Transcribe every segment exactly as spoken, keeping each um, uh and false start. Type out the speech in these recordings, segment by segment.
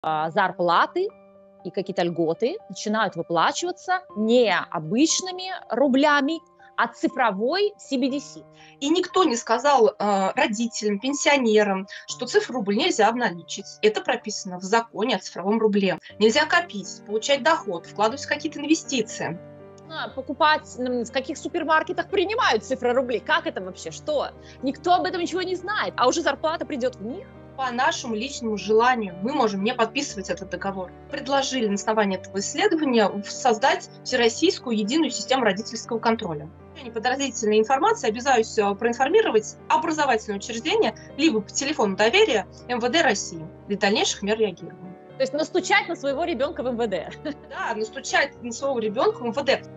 а, зарплаты и какие-то льготы начинают выплачиваться не обычными рублями, а цифровой си би ди си. И никто не сказал э, родителям, пенсионерам, что цифру рубль нельзя обналичить. Это прописано в законе о цифровом рубле. Нельзя копить, получать доход, вкладывать в какие-то инвестиции. Покупать, в каких супермаркетах принимают цифры рублей. Как это вообще? Что? Никто об этом ничего не знает. А уже зарплата придет в них. По нашему личному желанию мы можем не подписывать этот договор. Предложили на основании этого исследования создать всероссийскую единую систему родительского контроля. Неподразительной информации обязуюсь проинформировать образовательное учреждение либо по телефону доверия эм вэ дэ России для дальнейших мер реагирования. То есть настучать на своего ребенка в эм вэ дэ. Да, настучать на своего ребенка в эм вэ дэ.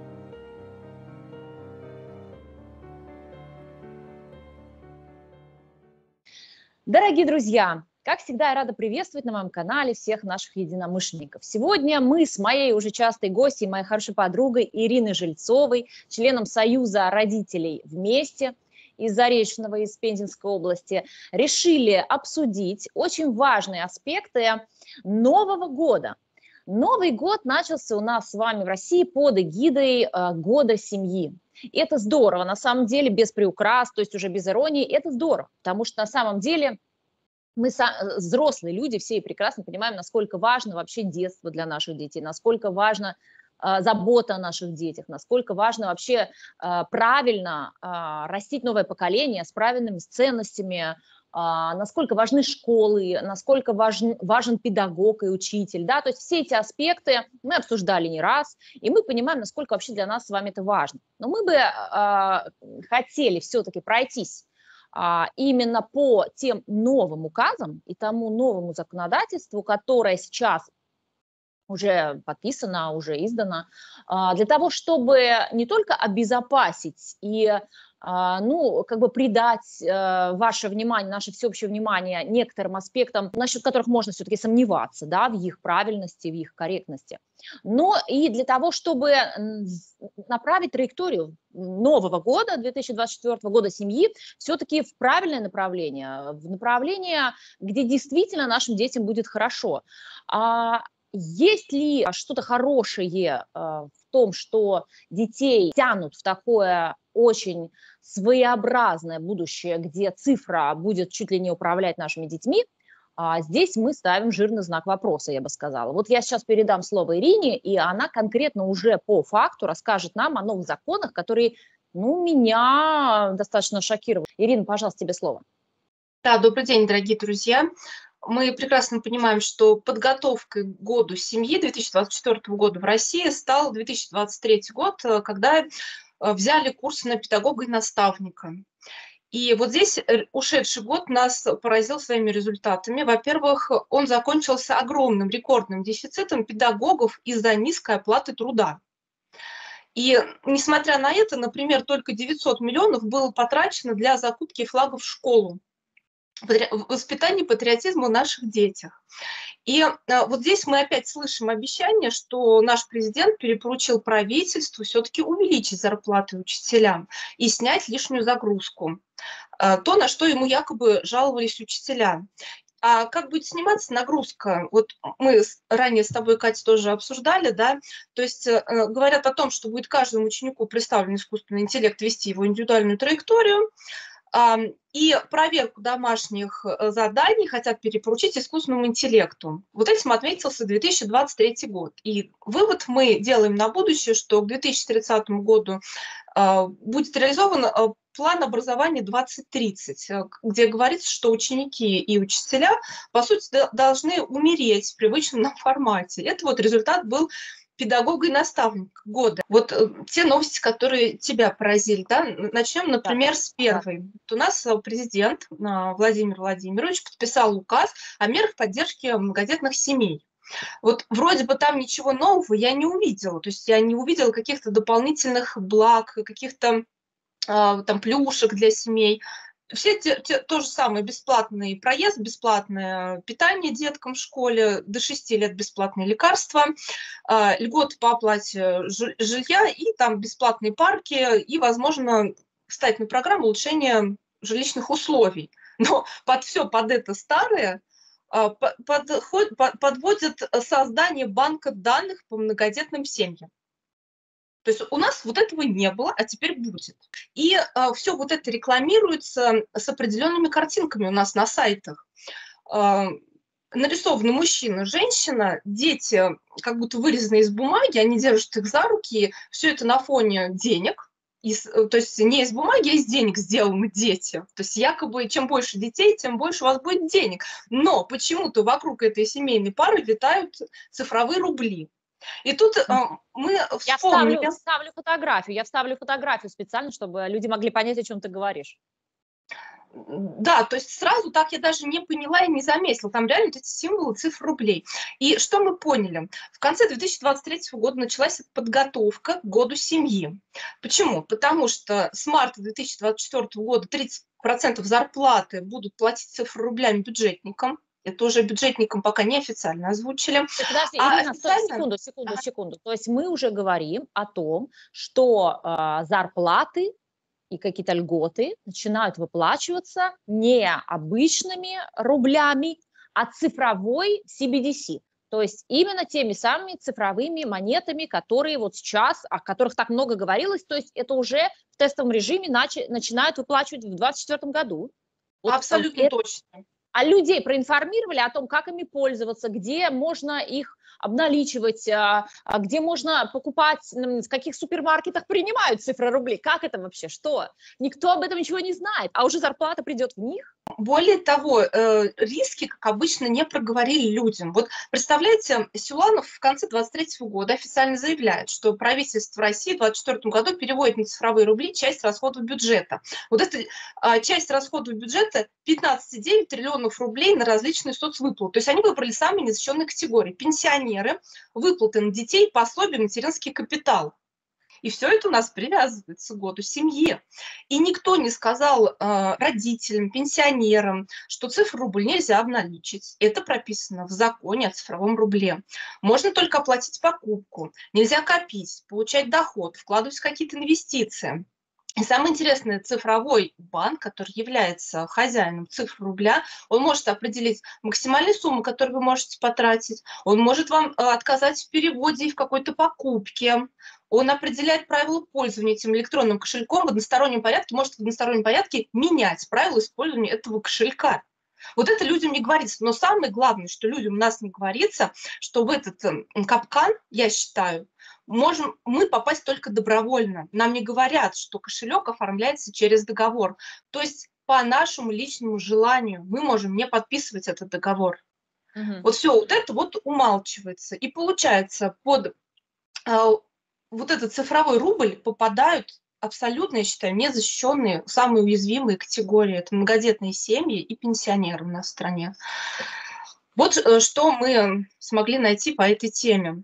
Дорогие друзья, как всегда, я рада приветствовать на моем канале всех наших единомышленников. Сегодня мы с моей уже частой гостьей, моей хорошей подругой Ириной Жильцовой, членом Союза родителей «Вместе» из Заречного, из Пензенской области, решили обсудить очень важные аспекты Нового года. Новый год начался у нас с вами в России под эгидой э, Года семьи. И это здорово, на самом деле, без приукрас, то есть уже без иронии, это здорово, потому что на самом деле мы, взрослые люди, все и прекрасно понимаем, насколько важно вообще детство для наших детей, насколько важно э, забота о наших детях, насколько важно вообще э, правильно э, растить новое поколение с правильными ценностями, насколько важны школы, насколько важен, важен педагог и учитель, да, то есть все эти аспекты мы обсуждали не раз, и мы понимаем, насколько вообще для нас с вами это важно. Но мы бы э, хотели все-таки пройтись э, именно по тем новым указам и тому новому законодательству, которое сейчас уже подписано, уже издано, э, для того, чтобы не только обезопасить и ну, как бы придать э, ваше внимание, наше всеобщее внимание некоторым аспектам, насчет которых можно все-таки сомневаться, да, в их правильности, в их корректности. Но и для того, чтобы направить траекторию Нового года, две тысячи двадцать четвёртого года семьи, все-таки в правильное направление, в направление, где действительно нашим детям будет хорошо. А есть ли что-то хорошее э, в том, что детей тянут в такое очень своеобразное будущее, где цифра будет чуть ли не управлять нашими детьми, а здесь мы ставим жирный знак вопроса, я бы сказала. Вот я сейчас передам слово Ирине, и она конкретно уже по факту расскажет нам о новых законах, которые, ну, меня достаточно шокировали. Ирина, пожалуйста, тебе слово. Да, добрый день, дорогие друзья. Мы прекрасно понимаем, что подготовкой к году семьи две тысячи двадцать четвёртого года в России стал две тысячи двадцать третий год, когда взяли курсы на педагога и наставника. И вот здесь ушедший год нас поразил своими результатами. Во-первых, он закончился огромным рекордным дефицитом педагогов из-за низкой оплаты труда. И несмотря на это, например, только девятьсот миллионов было потрачено для закупки флагов в школу, воспитание патриотизма в наших детях. И а, вот здесь мы опять слышим обещание, что наш президент перепоручил правительству все-таки увеличить зарплаты учителям и снять лишнюю загрузку. А, то, на что ему якобы жаловались учителя. А как будет сниматься нагрузка? Вот мы ранее с тобой, Катя, тоже обсуждали, да, то есть э, говорят о том, что будет каждому ученику представлен искусственный интеллект вести его индивидуальную траекторию, и проверку домашних заданий хотят перепоручить искусственному интеллекту. Вот этим отметился две тысячи двадцать третий год. И вывод мы делаем на будущее, что к две тысячи тридцатому году будет реализован план образования двадцать тридцать, где говорится, что ученики и учителя, по сути, должны умереть в привычном нам формате. Это вот результат был педагога и наставника года. Вот э, те новости, которые тебя поразили, да, начнем, например, да, с первой. Да. Вот у нас президент э, Владимир Владимирович подписал указ о мерах поддержки многодетных семей. Вот вроде бы там ничего нового я не увидела, то есть я не увидела каких-то дополнительных благ, каких-то э, там плюшек для семей. Все те, те, то же самое, бесплатный проезд, бесплатное питание деткам в школе, до шести лет бесплатные лекарства, э, льготы по оплате жилья и там бесплатные парки и, возможно, встать на программу улучшения жилищных условий. Но под все, под это старое подход, подводят создание банка данных по многодетным семьям. То есть у нас вот этого не было, а теперь будет. И а, все вот это рекламируется с определенными картинками у нас на сайтах. А, нарисованы мужчина, женщина, дети как будто вырезаны из бумаги, они держат их за руки, все это на фоне денег. Из, то есть не из бумаги, а из денег сделаны дети. То есть якобы чем больше детей, тем больше у вас будет денег. Но почему-то вокруг этой семейной пары витают цифровые рубли. И тут э, мы вспомнили... Я вставлю, вставлю фотографию, я вставлю фотографию специально, чтобы люди могли понять, о чем ты говоришь. Да, то есть сразу так я даже не поняла и не заметила. Там реально эти символы, цифры рублей. И что мы поняли? В конце две тысячи двадцать третьего года началась подготовка к году семьи. Почему? Потому что с марта две тысячи двадцать четвёртого года тридцать процентов зарплаты будут платить цифры рублями бюджетникам. Это уже бюджетникам пока неофициально озвучили. Подожди, а Ирина, официально... стой, секунду, секунду, секунду. То есть мы уже говорим о том, что э, зарплаты и какие-то льготы начинают выплачиваться не обычными рублями, а цифровой си би ди си. То есть именно теми самыми цифровыми монетами, которые вот сейчас, о которых так много говорилось, то есть это уже в тестовом режиме начи, начинают выплачивать в две тысячи двадцать четвёртом году. Вот абсолютно конкретно. Точно. А людей проинформировали о том, как ими пользоваться, где можно их обналичивать, где можно покупать, в каких супермаркетах принимают цифры рублей. Как это вообще? Что? Никто об этом ничего не знает, а уже зарплата придет в них. Более того, э, риски, как обычно, не проговорили людям. Вот представляете, Силуанов в конце двадцать третьего года официально заявляет, что правительство России в двадцать четвёртом году переводит на цифровые рубли часть расходов бюджета. Вот эта а, часть расходов бюджета пятнадцать целых девять десятых триллионов рублей на различные соцвыплаты. То есть они выбрали самые незащищенные категории. Пенсионеры, выплаты на детей, пособия, материнский капитал. И все это у нас привязывается к году семьи. И никто не сказал э, родителям, пенсионерам, что цифру рубль нельзя обналичить. Это прописано в законе о цифровом рубле. Можно только оплатить покупку. Нельзя копить, получать доход, вкладывать в какие-то инвестиции. И самое интересное, цифровой банк, который является хозяином цифр рубля, он может определить максимальную сумму, которую вы можете потратить, он может вам отказать в переводе и в какой-то покупке, он определяет правила пользования этим электронным кошельком в одностороннем порядке, может в одностороннем порядке менять правила использования этого кошелька. Вот это людям не говорится. Но самое главное, что людям у нас не говорится, что в этот капкан, я считаю, можем мы попасть только добровольно. Нам не говорят, что кошелек оформляется через договор. То есть по нашему личному желанию мы можем не подписывать этот договор. Угу. Вот все, вот это вот умалчивается. И получается, под э, вот этот цифровой рубль попадают абсолютно, я считаю, незащищенные, самые уязвимые категории. Это многодетные семьи и пенсионеры у нас в стране. Вот что мы смогли найти по этой теме.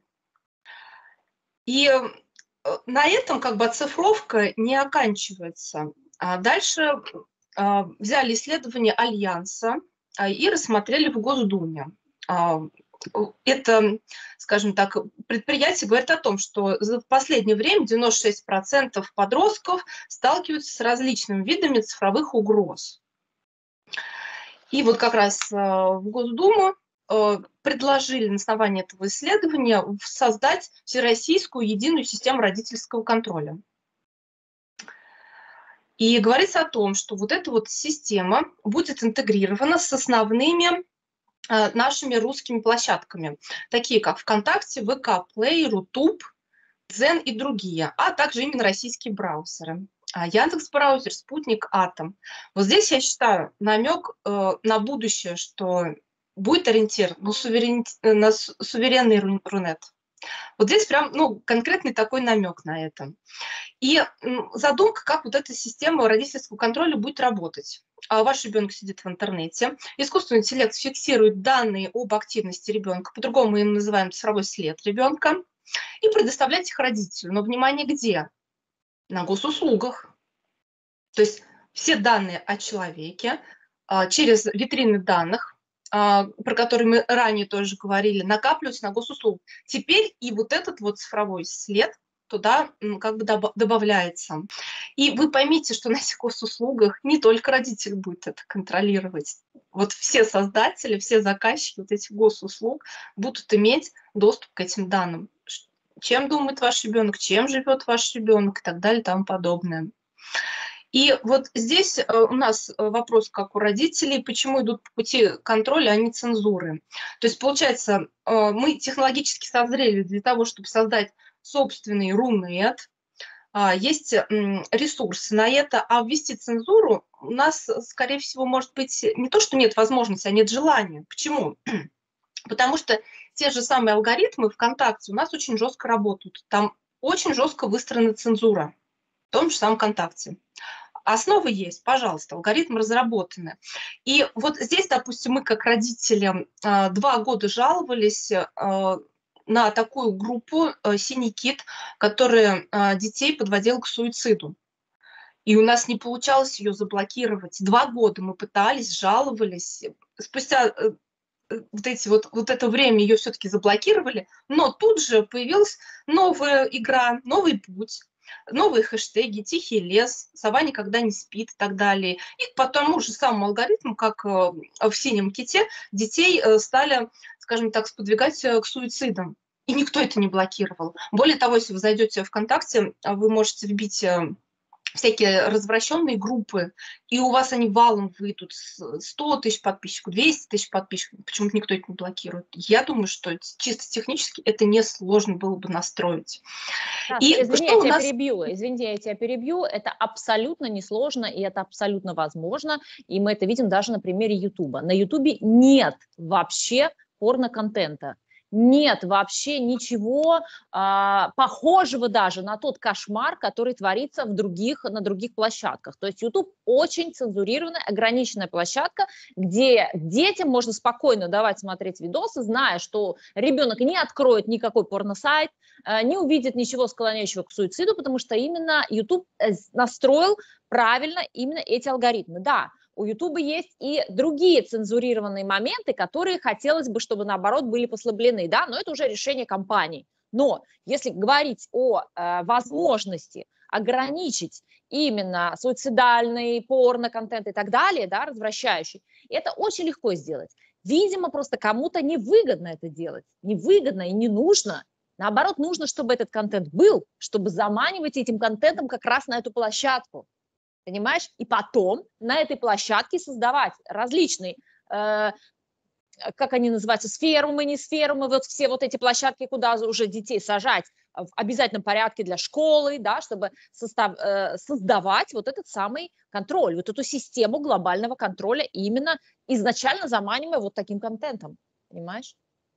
И на этом как бы оцифровка не оканчивается. А дальше а, взяли исследование Альянса а, и рассмотрели в Госдуме. А, это, скажем так, предприятие говорит о том, что в последнее время девяносто шесть процентов подростков сталкиваются с различными видами цифровых угроз. И вот как раз в Госдуму предложили на основании этого исследования создать всероссийскую единую систему родительского контроля. И говорится о том, что вот эта вот система будет интегрирована с основными нашими русскими площадками, такие как ВКонтакте, ВК Плей, Рутуб, Дзен и другие, а также именно российские браузеры. Яндекс.Браузер, Спутник, Атом. Вот здесь, я считаю, намек э, на будущее, что будет ориентир на, суверен... на суверенный Рунет. Вот здесь прям ну, конкретный такой намек на это. И задумка, как вот эта система родительского контроля будет работать. А ваш ребенок сидит в интернете, искусственный интеллект фиксирует данные об активности ребенка, по-другому мы им называем цифровой след ребенка, и предоставлять их родителю. Но внимание, где? На госуслугах. То есть все данные о человеке через витрины данных, про которые мы ранее тоже говорили, накапливаются на госуслугах. Теперь и вот этот вот цифровой след туда м, как бы добав- добавляется. И вы поймите, что на этих госуслугах не только родитель будет это контролировать. Вот все создатели, все заказчики вот этих госуслуг будут иметь доступ к этим данным. Ш- Чем думает ваш ребенок, чем живет ваш ребенок и так далее и тому подобное. И вот здесь э, у нас э, вопрос, как у родителей, почему идут по пути контроля, а не цензуры. То есть, получается, э, мы технологически созрели для того, чтобы создать собственный Рунет, а, есть м, ресурсы на это, а ввести цензуру у нас, э, скорее всего, может быть, не то, что нет возможности, а нет желания. Почему? Потому что те же самые алгоритмы ВКонтакте у нас очень жестко работают. Там очень жестко выстроена цензура в том же самом ВКонтакте. Основы есть, пожалуйста, алгоритмы разработаны. И вот здесь, допустим, мы как родители а, два года жаловались а, на такую группу а, «Синий кит», которая а, детей подводила к суициду. И у нас не получалось ее заблокировать. Два года мы пытались, жаловались. Спустя э, э, вот, эти вот, вот это время ее все-таки заблокировали, но тут же появилась новая игра, новый путь, новые хэштеги, тихий лес, сова никогда не спит и так далее. И по тому же самому алгоритму, как э, в синем ките, детей э, стали, скажем так, сподвигать э, к суицидам. И никто это не блокировал. Более того, если вы зайдете в ВКонтакте, а вы можете вбить э, всякие развращенные группы, и у вас они валом выйдут с сто тысяч подписчиков, двести тысяч подписчиков, почему-то никто это не блокирует. Я думаю, что чисто технически это несложно было бы настроить. Саш, И извини, я что у тебя нас... перебью. Извини, я тебя перебью. Это абсолютно несложно, и это абсолютно возможно. И мы это видим даже на примере Ютуба. На Ютубе нет вообще порно-контента. Нет вообще ничего а, похожего даже на тот кошмар, который творится в других, на других площадках. То есть YouTube очень цензурированная, ограниченная площадка, где детям можно спокойно давать смотреть видосы, зная, что ребенок не откроет никакой порносайт, не увидит ничего склоняющего к суициду, потому что именно YouTube настроил правильно именно эти алгоритмы. Да, у YouTube есть и другие цензурированные моменты, которые хотелось бы, чтобы наоборот были послаблены, да, но это уже решение компании. Но если говорить о э, возможности ограничить именно суицидальный, порно-контент и так далее, да, развращающий, это очень легко сделать. Видимо, просто кому-то невыгодно это делать, невыгодно и не нужно. Наоборот, нужно, чтобы этот контент был, чтобы заманивать этим контентом как раз на эту площадку. Понимаешь? И потом на этой площадке создавать различные, э, как они называются, сферумы, не сферумы, вот все вот эти площадки, куда уже детей сажать в обязательном порядке для школы, да, чтобы состав, э, создавать вот этот самый контроль, вот эту систему глобального контроля, именно изначально заманивая вот таким контентом. Понимаешь?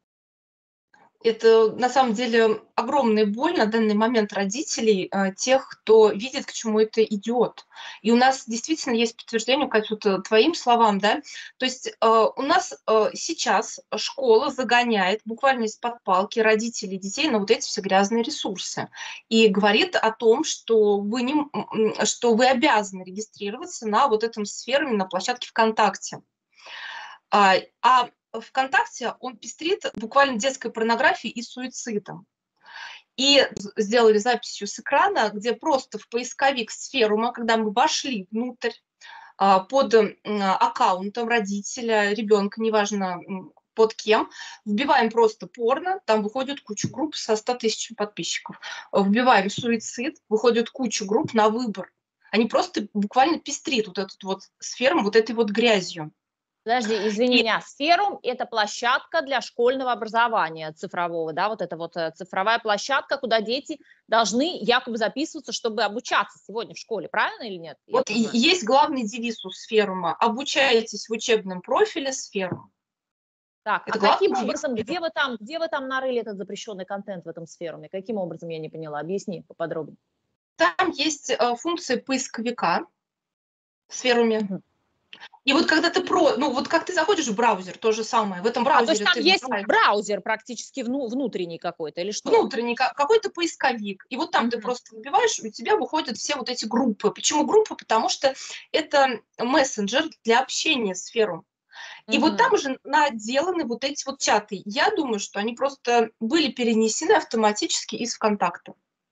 Это на самом деле огромная боль на данный момент родителей, э, тех, кто видит, к чему это идет. И у нас действительно есть подтверждение, Кать, вот, э, твоим словам, да. То есть э, у нас э, сейчас школа загоняет буквально из-под палки родителей и детей на вот эти все грязные ресурсы. И говорит о том, что вы, не, м, что вы обязаны регистрироваться на вот этом сфере, на площадке ВКонтакте. А, а ВКонтакте он пестрит буквально детской порнографией и суицидом. И сделали записью с экрана, где просто в поисковик сферума, когда мы вошли внутрь а, под м, аккаунтом родителя, ребенка, неважно м, под кем, вбиваем просто порно, там выходит куча групп со ста тысячами подписчиков. Вбиваем суицид, выходит куча групп на выбор. Они просто буквально пестрит вот этот вот сфером, вот этой вот грязью. Подожди, извини И меня, Сферум– это площадка для школьного образования цифрового, да, вот это вот э, цифровая площадка, куда дети должны якобы записываться, чтобы обучаться сегодня в школе, правильно или нет? Я вот и понимаю. есть главный девиз у Сферума: обучаетесь в учебном профиле Сферум. Так, а Это главный каким девиз образом, Сферума. где вы там, где вы там нарыли этот запрещенный контент в этом Сферуме? Каким образом, я не поняла, объясни поподробнее. Там есть э, функция поисковика в Сферуме. Мгм. И вот когда ты про, ну вот как ты заходишь в браузер, то же самое. В этом А, то есть браузере там ты есть вбиваешь браузер практически вну- внутренний какой-то или что? внутренний ка- какой-то поисковик, и вот там ты Мгм. просто вбиваешь, и у тебя выходят все вот эти группы. Почему группы? Потому что это мессенджер для общения с Сферум. И вот там Мгм. уже наделаны вот эти вот чаты. Я думаю, что они просто были перенесены автоматически из ВКонтакта.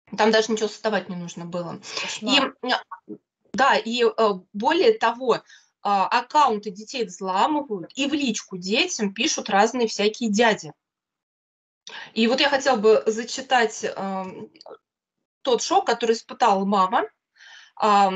Там даже ничего создавать не нужно было. И, Кошмар. да, и более того, аккаунты детей взламывают и в личку детям пишут разные всякие дяди. И вот я хотела бы зачитать э, тот шок, который испытала мама. Э,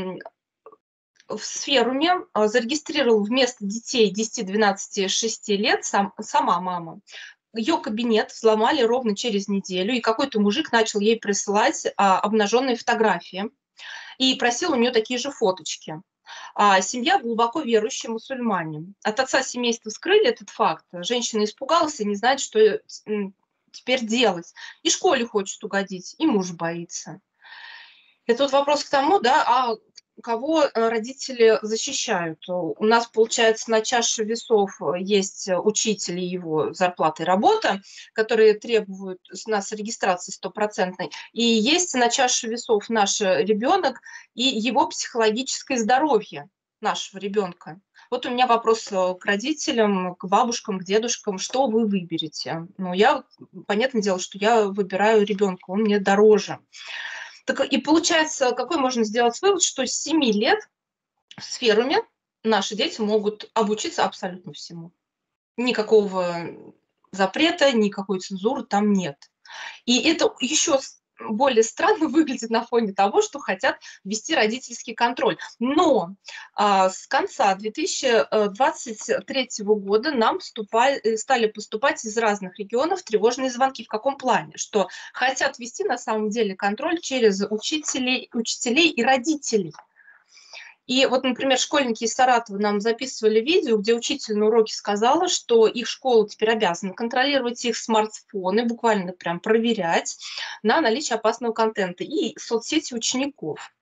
в Сферуме э, зарегистрировал вместо детей десяти, двенадцати, шести лет сам, сама мама. Ее кабинет взломали ровно через неделю, и какой-то мужик начал ей присылать а, обнаженные фотографии и просил у нее такие же фоточки. А семья глубоко верующие мусульмане. От отца семейства скрыли этот факт. Женщина испугалась и не знает, что теперь делать. И школе хочет угодить, и муж боится. И тут вопрос к тому, да, а кого родители защищают? У нас, получается, на чаше весов есть учитель и его зарплата и работа, которые требуют с нас регистрации стопроцентной. И есть на чаше весов наш ребенок и его психологическое здоровье нашего ребенка. Вот у меня вопрос к родителям, к бабушкам, к дедушкам. Что вы выберете? Ну, я, понятное дело, что я выбираю ребенка, он мне дороже. Так и получается, какой можно сделать вывод, что с семи лет в Сферуме наши дети могут обучиться абсолютно всему. Никакого запрета, никакой цензуры там нет. И это еще более странно выглядит на фоне того, что хотят ввести родительский контроль. Но а, с конца две тысячи двадцать третьего года нам поступали, стали поступать из разных регионов тревожные звонки. В каком плане? Что хотят ввести на самом деле контроль через учителей, учителей и родителей. И вот, например, школьники из Саратова нам записывали видео, где учитель на уроке сказала, что их школа теперь обязана контролировать их смартфоны, буквально прям проверять на наличие опасного контента и соцсети учеников.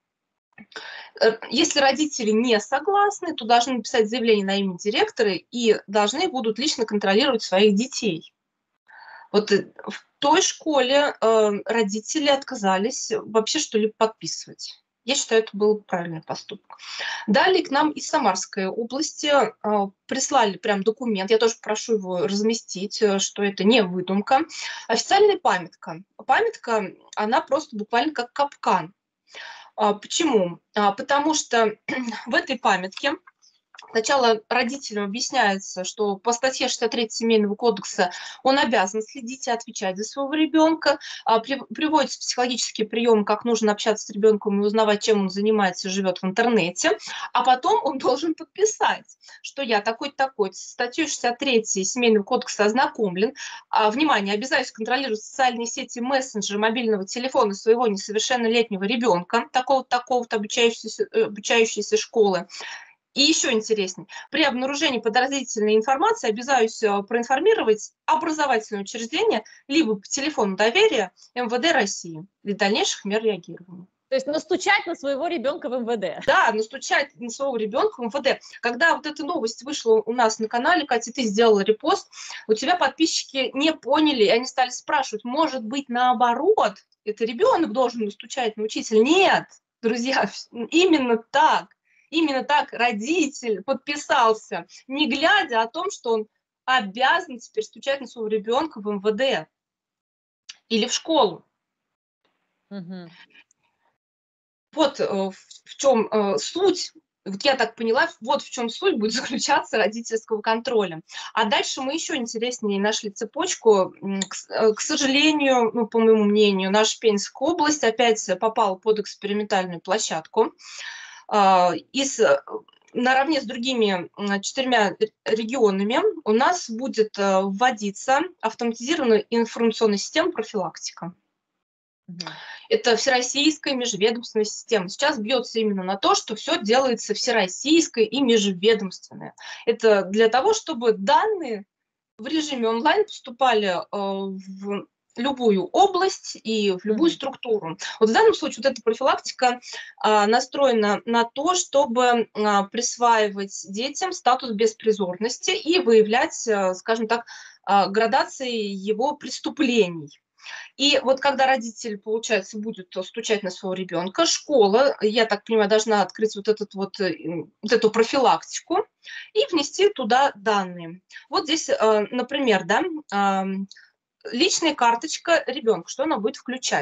Если родители не согласны, то должны написать заявление на имя директора и должны будут лично контролировать своих детей. Вот в той школе э, родители отказались вообще что-либо подписывать. Я считаю, это был правильный поступок. Далее к нам из Самарской области э, прислали прям документ. Я тоже прошу его разместить, что это не выдумка. Официальная памятка. Памятка, она просто буквально как капкан. А, почему? А, потому что в этой памятке сначала родителям объясняется, что по статье шестьдесят три Семейного кодекса он обязан следить и отвечать за своего ребенка. Приводятся психологические приемы, как нужно общаться с ребенком и узнавать, чем он занимается и живет в интернете. А потом он должен подписать, что я такой-такой, с статьей шестьдесят три Семейного кодекса ознакомлен. Внимание, обязаюсь контролировать социальные сети, мессенджеры мобильного телефона своего несовершеннолетнего ребенка, такого-такого-то обучающейся, обучающейся школы. И еще интереснее, при обнаружении подозрительной информации обязуюсь проинформировать образовательное учреждение либо по телефону доверия эм вэ дэ России для дальнейших мер реагирования. То есть настучать на своего ребенка в эм вэ дэ. Да, настучать на своего ребенка в эм вэ дэ. Когда вот эта новость вышла у нас на канале, Катя, ты сделала репост, у тебя подписчики не поняли, и они стали спрашивать, может быть, наоборот, это ребенок должен настучать на учителя? Нет, друзья, именно так. Именно так родитель подписался, не глядя о том, что он обязан теперь стучать на своего ребенка в эм вэ дэ или в школу. Угу. Вот в, в чем э, суть, вот я так поняла, вот в чем суть будет заключаться родительского контроля. А дальше мы еще интереснее нашли цепочку. К, к сожалению, ну, по моему мнению, наша Пензенская область опять попала под экспериментальную площадку. Из, наравне с другими четырьмя регионами у нас будет вводиться автоматизированная информационная система профилактика. Угу. Это всероссийская межведомственная система. Сейчас бьется именно на то, что все делается всероссийское и межведомственное. Это для того, чтобы данные в режиме онлайн поступали в любую область и в любую mm-hmm. структуру. Вот в данном случае вот эта профилактика а, настроена на то, чтобы а, присваивать детям статус беспризорности и выявлять, а, скажем так, а, градации его преступлений. И вот когда родитель, получается, будет стучать на своего ребенка, школа, я так понимаю, должна открыть вот, этот вот, вот эту профилактику и внести туда данные. Вот здесь, например, да, личная карточка ребенка, что она будет включать?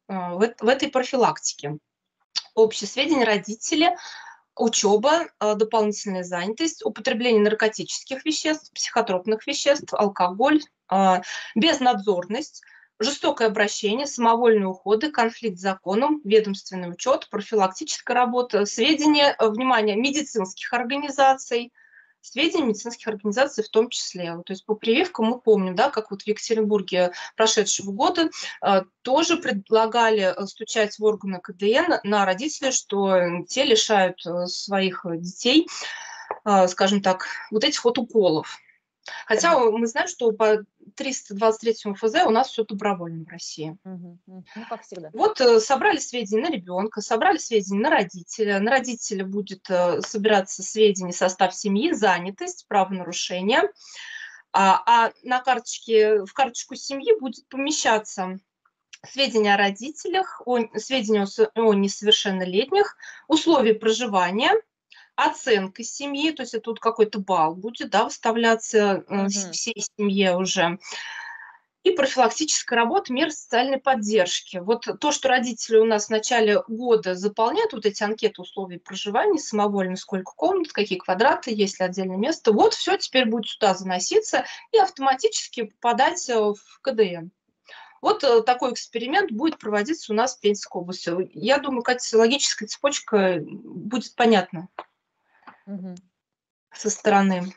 в, в этой профилактике. Общие сведения, родители, учеба, дополнительная занятость, употребление наркотических веществ, психотропных веществ, алкоголь, безнадзорность, жестокое обращение, самовольные уходы, конфликт с законом, ведомственный учет, профилактическая работа, сведения, внимание, медицинских организаций, сведения медицинских организаций в том числе. То есть по прививкам мы помним, да, как вот в Екатеринбурге прошедшего года э, тоже предлагали стучать в органы ка дэ эн на родителей, что те лишают своих детей, э, скажем так, вот этих вот уколов. Хотя мы знаем, что по триста двадцать третьему эф зэ у нас все добровольно в России. Угу. Ну, как всегда. Вот э, собрали сведения на ребенка, собрали сведения на родителя. На родителя будет э, собираться сведения, состав семьи, занятость, правонарушение. А, а на карточке, в карточку семьи будет помещаться сведения о родителях, о, сведения о, о несовершеннолетних, условия проживания, оценка семьи, то есть это тут какой-то балл будет, да, выставляться э, Угу. всей семье уже. И профилактическая работа, меры социальной поддержки. Вот то, что родители у нас в начале года заполняют вот эти анкеты условий проживания самовольно, сколько комнат, какие квадраты, есть ли отдельное место, вот все теперь будет сюда заноситься и автоматически попадать в ка дэ эн. Вот такой эксперимент будет проводиться у нас в Пензенской области. Я думаю, Катя, логическая цепочка будет понятна Угу. со стороны.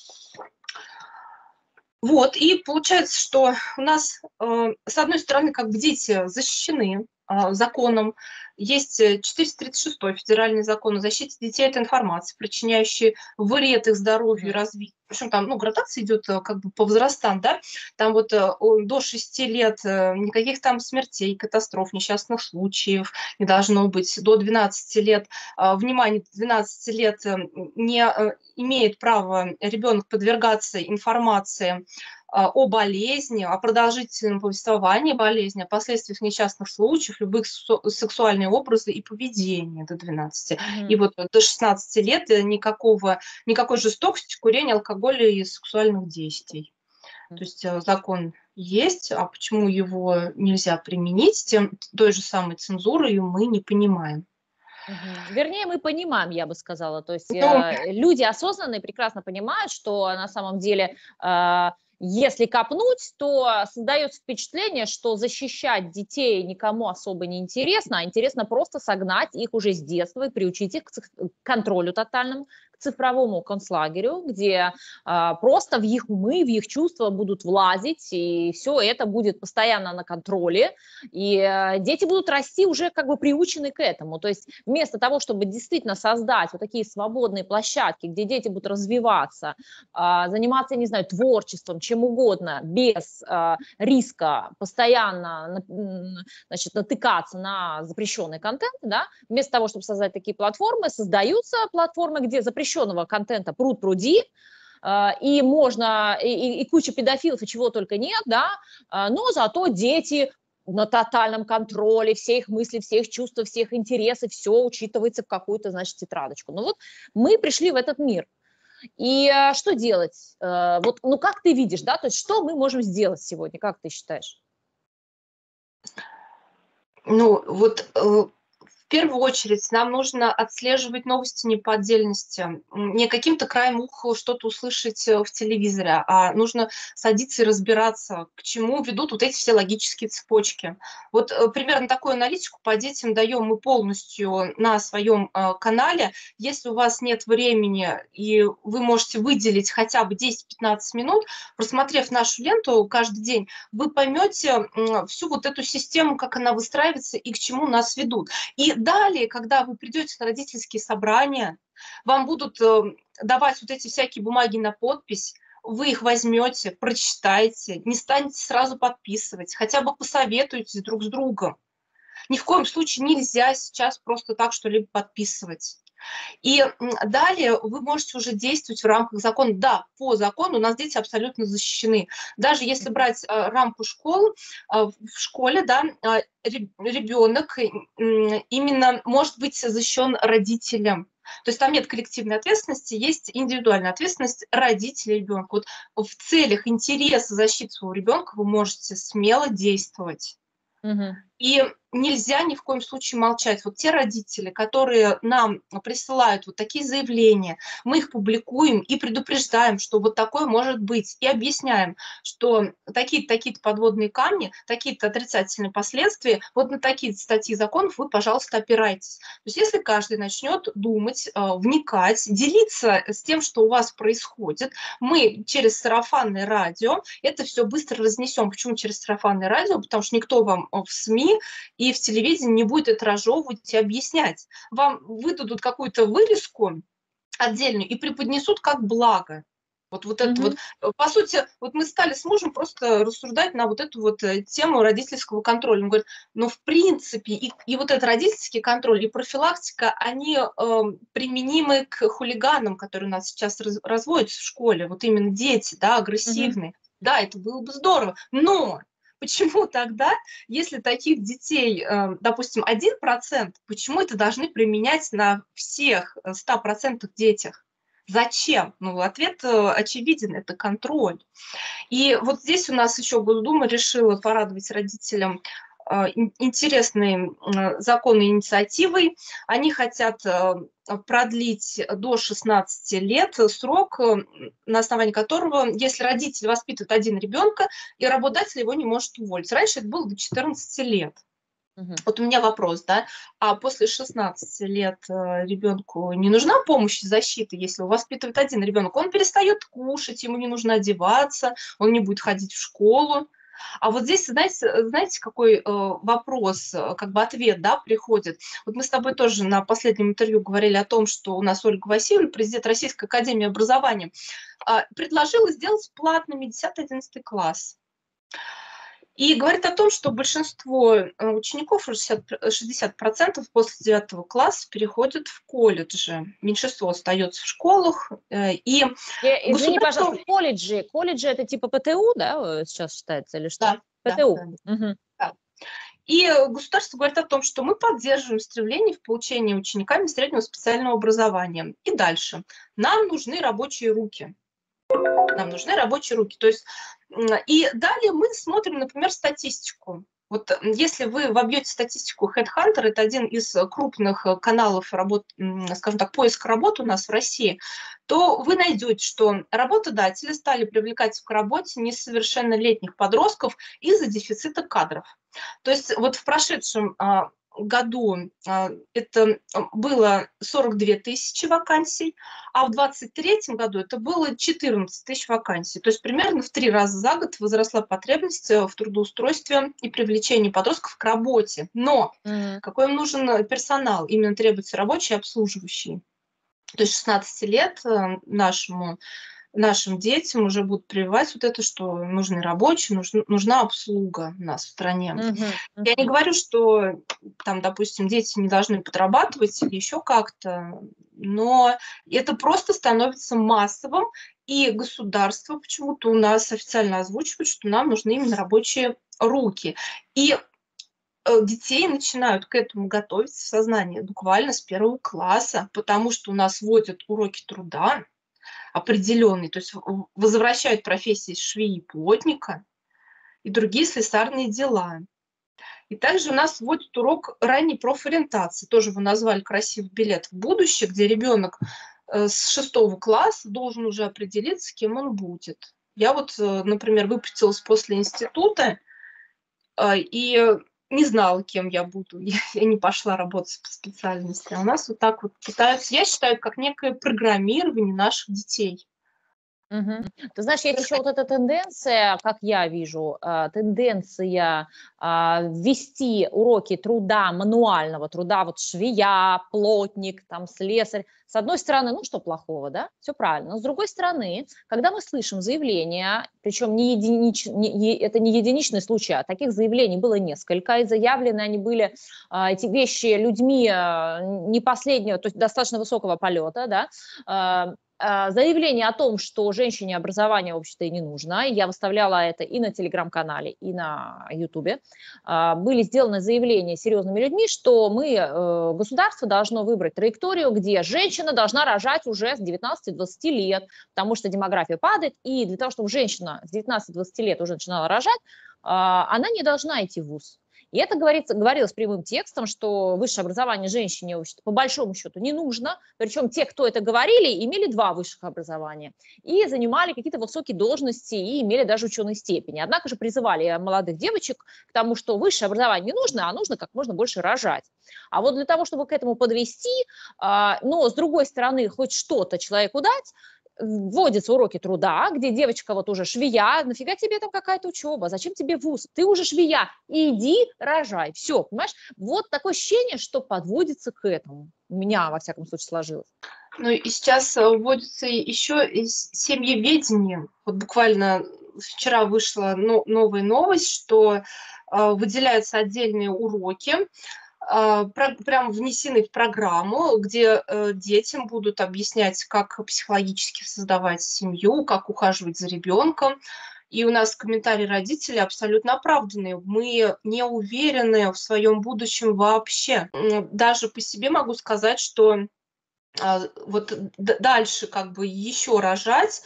Вот, и получается, что у нас, э, с одной стороны, как бы дети защищены э, законом. Есть четыреста тридцать шестой федеральный закон о защите детей от информации, причиняющей вред их здоровью и Угу. развитию. Причем там, ну, градация идет э, как бы по возрастам, да, там вот э, до шести лет э, никаких там смертей, катастроф, несчастных случаев не должно быть. До двенадцати лет, э, внимание, до двенадцати лет э, не э, имеет права ребенок подвергаться информации о болезни, о продолжительном повествовании болезни, о последствиях несчастных случаев, любых сексуальные образы и поведение до двенадцати. Угу. И вот до шестнадцати лет никакого, никакой жестокости, курения, алкоголя и сексуальных действий. То есть закон есть, а почему его нельзя применить, тем, той же самой цензурой мы не понимаем. Угу. Вернее, мы понимаем, я бы сказала. То есть Ну, э, люди осознанные прекрасно понимают, что на самом деле, э, если копнуть, то создается впечатление, что защищать детей никому особо не интересно, а интересно просто согнать их уже с детства и приучить их к контролю тотальному, к цифровому концлагерю, где э, просто в их умы, в их чувства будут влазить, и все это будет постоянно на контроле, и э, дети будут расти уже как бы приучены к этому. То есть вместо того, чтобы действительно создать вот такие свободные площадки, где дети будут развиваться, заниматься, не знаю, творчеством, чем угодно, без риска постоянно, значит, натыкаться на запрещенный контент, да, вместо того, чтобы создать такие платформы, создаются платформы, где запрещенного контента пруд-пруди, и можно, и, и куча педофилов, и чего только нет, да, но зато дети на тотальном контроле, все их мысли, все их чувства, все их интересы, все учитывается в какую-то, значит, тетрадочку. Ну вот мы пришли в этот мир. И э, что делать? Э, вот, ну как ты видишь, да, то есть что мы можем сделать сегодня, как ты считаешь? Ну, вот э, в первую очередь нам нужно отслеживать новости не по отдельности, не каким-то краем уха что-то услышать в телевизоре, а нужно садиться и разбираться, к чему ведут вот эти все логические цепочки. Вот э, примерно такую аналитику по детям даем мы полностью на своем э, канале. Если у вас нет времени и вы можете выделить хотя бы десять-пятнадцать минут, просмотрев нашу ленту каждый день, вы поймете э, всю вот эту систему, как она выстраивается и к чему нас ведут. И далее, когда вы придете на родительские собрания, вам будут э, давать вот эти всякие бумаги на подпись, вы их возьмете, прочитаете, не станете сразу подписывать, хотя бы посоветуйтесь друг с другом. Ни в коем случае нельзя сейчас просто так что-либо подписывать. И далее вы можете уже действовать в рамках закона. Да, по закону у нас дети абсолютно защищены. Даже если брать э, рамку школ, э, в школе, да, э, ребенок э, именно может быть защищен родителем. То есть там нет коллективной ответственности, есть индивидуальная ответственность родителей ребенка. Вот в целях интереса защиты своего ребенка вы можете смело действовать. Угу. И нельзя ни в коем случае молчать. Вот те родители, которые нам присылают вот такие заявления, мы их публикуем и предупреждаем, что вот такое может быть, и объясняем, что такие-то такие подводные камни, такие-то отрицательные последствия, вот на такие статьи законов вы, пожалуйста, опирайтесь. То есть если каждый начнет думать, вникать, делиться с тем, что у вас происходит, мы через сарафанное радио это все быстро разнесем. Почему через сарафанное радио? Потому что никто вам в СМИ и в телевидении не будет это разжевывать и объяснять. Вам выдадут какую-то вырезку отдельную и преподнесут как благо. Вот, вот это Мгм. вот, по сути, вот мы стали с мужем просто рассуждать на вот эту вот тему родительского контроля. Он говорит, ну, в принципе, и, и вот этот родительский контроль, и профилактика, они э, применимы к хулиганам, которые у нас сейчас раз, разводятся в школе, вот именно дети, да, Мгм. агрессивные. Да, это было бы здорово, но почему тогда, если таких детей, э, допустим, один процент, почему это должны применять на всех ста процентах детях? Зачем? Ну, ответ очевиден, это контроль. И вот здесь у нас еще Госдума решила порадовать родителям интересной законной инициативой. Они хотят продлить до шестнадцати лет срок, на основании которого, если родитель воспитывает один ребенка, и работодатель его не может уволить. Раньше это было до четырнадцати лет. Мгм. Вот у меня вопрос, да, а после шестнадцати лет э, ребенку не нужна помощь и защита, если его воспитывает один ребенок? Он перестает кушать, ему не нужно одеваться, он не будет ходить в школу. А вот здесь, знаете, знаете какой э, вопрос, э, как бы ответ, да, приходит? Вот мы с тобой тоже на последнем интервью говорили о том, что у нас Ольга Васильевна, президент Российской академии образования, э, предложила сделать платными десятый-одиннадцатый класс. И говорит о том, что большинство учеников, шестьдесят процентов после девятого класса переходят в колледжи. Меньшинство остается в школах. И Я- Извини, государство... пожалуйста, колледжи. Колледжи это типа ПТУ, да, э, сейчас считается, или что? Да, да, ПТУ. да, Мгм. да. И государство говорит о том, что мы поддерживаем стремление в получении учениками среднего специального образования. И дальше. Нам нужны рабочие руки. Нам нужны рабочие руки. То есть, и далее мы смотрим, например, статистику. Вот если вы вобьете статистику HeadHunter, это один из крупных каналов работ, скажем так, поиска работы у нас в России, то вы найдете, что работодатели стали привлекать к работе несовершеннолетних подростков из-за дефицита кадров. То есть вот в прошедшем году это было сорок две тысячи вакансий, а в двадцать третьем году это было четырнадцать тысяч вакансий. То есть примерно в три раза за год возросла потребность в трудоустройстве и привлечении подростков к работе. Но Мгм. какой им нужен персонал? Именно требуется рабочий и обслуживающий. То есть с шестнадцати лет нашему нашим детям уже будут прививать вот это, что нужны рабочие, нужна, нужна обслуга у нас в стране. Мгм. Я не Мгм. говорю, что там, допустим, дети не должны подрабатывать или еще как-то, но это просто становится массовым, и государство почему-то у нас официально озвучивает, что нам нужны именно рабочие руки. И детей начинают к этому готовить в сознании буквально с первого класса, потому что у нас вводят уроки труда определенные, то есть возвращают профессии швеи и плотника и другие слесарные дела. И также у нас вводят урок ранней профориентации. Тоже вы назвали красивый билет в будущее, где ребенок с шестого класса должен уже определиться, кем он будет. Я вот, например, выпустилась после института и не знала, кем я буду. Я, я не пошла работать по специальности. А у нас вот так вот пытаются, я считаю, как некое программирование наших детей. Мгм. Ты знаешь, есть еще вот эта тенденция, как я вижу, а, тенденция а, ввести уроки труда, мануального труда, вот швея, плотник, там, слесарь. С одной стороны, ну что плохого, да, все правильно. Но с другой стороны, когда мы слышим заявления, причем не единич, не, это не единичный случай, а таких заявлений было несколько, и заявлены они были, а, эти вещи, людьми а, не последнего, то есть достаточно высокого полета, да, а, заявление о том, что женщине образование, в общем-то, и не нужно. Я выставляла это и на телеграм-канале, и на ютубе. Были сделаны заявления серьезными людьми, что мы, государство должно выбрать траекторию, где женщина должна рожать уже с девятнадцати-двадцати лет, потому что демография падает, и для того, чтобы женщина с девятнадцати-двадцати лет уже начинала рожать, она не должна идти в вуз. И это говорится, говорилось прямым текстом, что высшее образование женщине, в общем-то, по большому счету не нужно. Причем те, кто это говорили, имели два высших образования и занимали какие-то высокие должности и имели даже ученые степени. Однако же призывали молодых девочек к тому, что высшее образование не нужно, а нужно как можно больше рожать. А вот для того, чтобы к этому подвести, но с другой стороны хоть что-то человеку дать, вводятся уроки труда, где девочка вот уже швея, нафига тебе там какая-то учеба, зачем тебе вуз, ты уже швея, иди рожай, все, понимаешь? Вот такое ощущение, что подводится к этому. У меня, во всяком случае, сложилось. Ну и сейчас вводится еще семьеведение. Вот буквально вчера вышла новая новость, что выделяются отдельные уроки, прям внесены в программу, где детям будут объяснять, как психологически создавать семью, как ухаживать за ребенком. И у нас комментарии родителей абсолютно оправданные. Мы не уверены в своем будущем вообще. Даже по себе могу сказать, что вот дальше как бы еще рожать,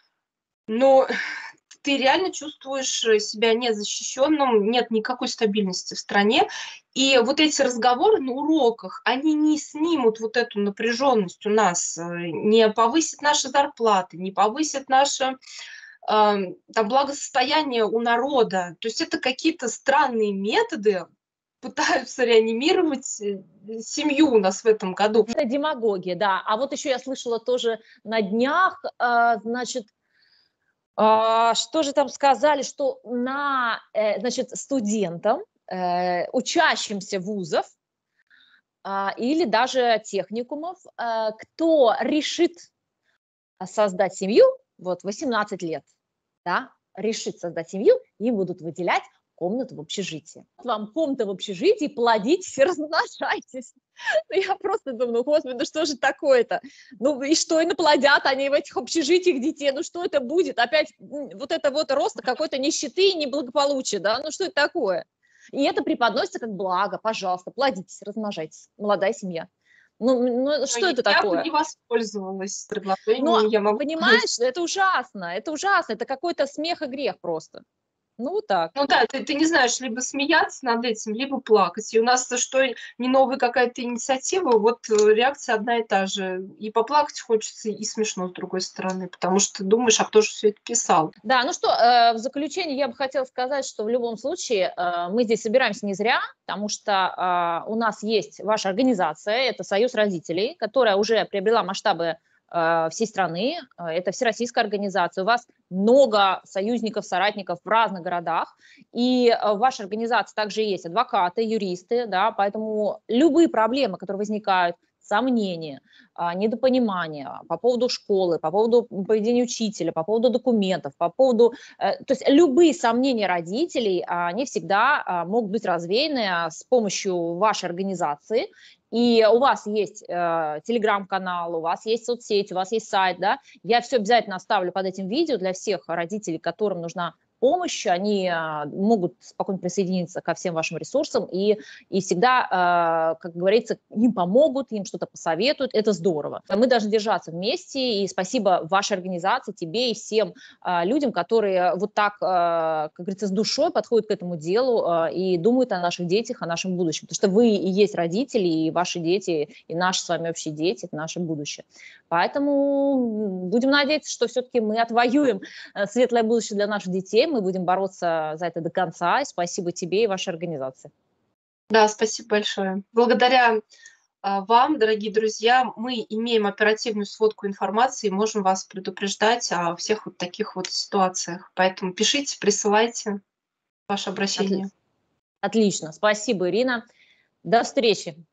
но ты реально чувствуешь себя незащищенным, нет никакой стабильности в стране. И вот эти разговоры на уроках, они не снимут вот эту напряженность у нас, не повысят наши зарплаты, не повысят наше там, благосостояние у народа. То есть это какие-то странные методы, пытаются реанимировать семью у нас в этом году. Это демагогия, да. А вот еще я слышала тоже на днях, значит, что же там сказали, что на, значит, студентам, учащимся вузов или даже техникумов, кто решит создать семью, вот восемнадцать лет, да, решит создать семью, им будут выделять комнату в общежитии. Вам комната в общежитии, плодитесь и размножайтесь. Ну, я просто думаю, ну, господи, ну что же такое-то? Ну и что, и наплодят они в этих общежитиях детей? Ну что это будет? Опять вот это вот рост какой-то нищеты и неблагополучия, да? Ну что это такое? И это преподносится как благо. Пожалуйста, плодитесь, размножайтесь. Молодая семья. Ну, ну что Но это я такое? бы не воспользовалась предложением. Но, я могу... понимаешь, это ужасно, это ужасно, это какой-то смех и грех просто. Ну, вот так. Ну да, ты, ты не знаешь, либо смеяться над этим, либо плакать. И у нас что не новая какая-то инициатива, вот реакция одна и та же. И поплакать хочется, и смешно с другой стороны, потому что ты думаешь, а кто же все это писал? Да, ну что, э, в заключение я бы хотела сказать, что в любом случае э, мы здесь собираемся не зря, потому что э, у нас есть ваша организация, это Союз родителей, которая уже приобрела масштабы всей страны, это всероссийская организация, у вас много союзников, соратников в разных городах, и в вашей организации также есть адвокаты, юристы, да, поэтому любые проблемы, которые возникают, сомнения, недопонимания по поводу школы, по поводу поведения учителя, по поводу документов, по поводу... То есть любые сомнения родителей, они всегда могут быть развеяны с помощью вашей организации. И у вас есть э, телеграм-канал, у вас есть соцсети, у вас есть сайт, да, я все обязательно оставлю под этим видео для всех родителей, которым нужна помощь, они э, могут спокойно присоединиться ко всем вашим ресурсам и, и всегда, э, как говорится, им помогут, им что-то посоветуют, это здорово. Мы должны держаться вместе, и спасибо вашей организации, тебе и всем э, людям, которые вот так, э, как говорится, с душой подходят к этому делу э, и думают о наших детях, о нашем будущем, потому что вы и есть родители, и ваши дети, и наши с вами общие дети, это наше будущее. Поэтому будем надеяться, что все-таки мы отвоюем светлое будущее для наших детей, мы будем бороться за это до конца, и спасибо тебе и вашей организации. Да, спасибо большое. Благодаря а, вам, дорогие друзья, мы имеем оперативную сводку информации и можем вас предупреждать о всех вот таких вот ситуациях. Поэтому пишите, присылайте ваше обращение. Отлично. Спасибо, Ирина. До встречи.